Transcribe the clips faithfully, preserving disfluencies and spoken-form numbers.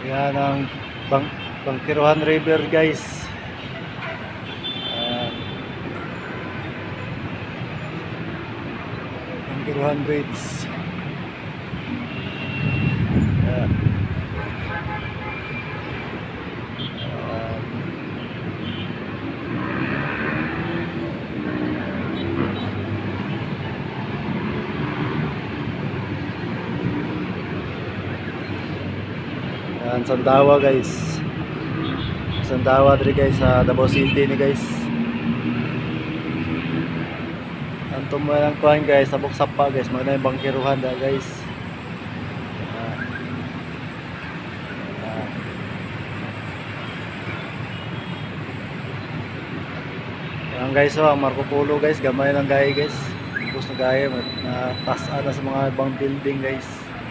Yan ang Bang Bangkiruhan River, guys. Uh, Bangkiruhan Bridge. Yan. Uh, Yan, Sandawa, guys. Sandawa diri, guys, sa Davao City ni, guys. Ang tumayang kuhan, guys, sabok sapa, guys. Magna yung bangkiruhan da, guys. Uh, uh, Yan, guys, oh, ang Marco Polo, guys. Gamay lang gaya, guys. Tapos na gaya, na tasa na sa mga ibang building, guys.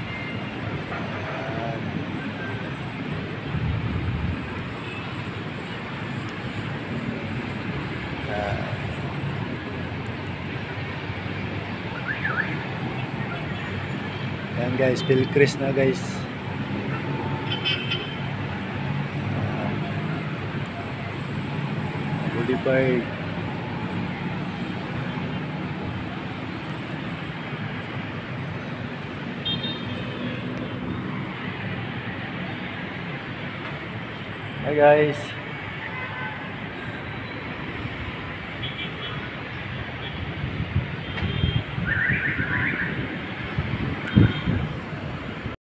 Yan, guys, Pilcris na, guys. uh, Boulevard. Hi, guys.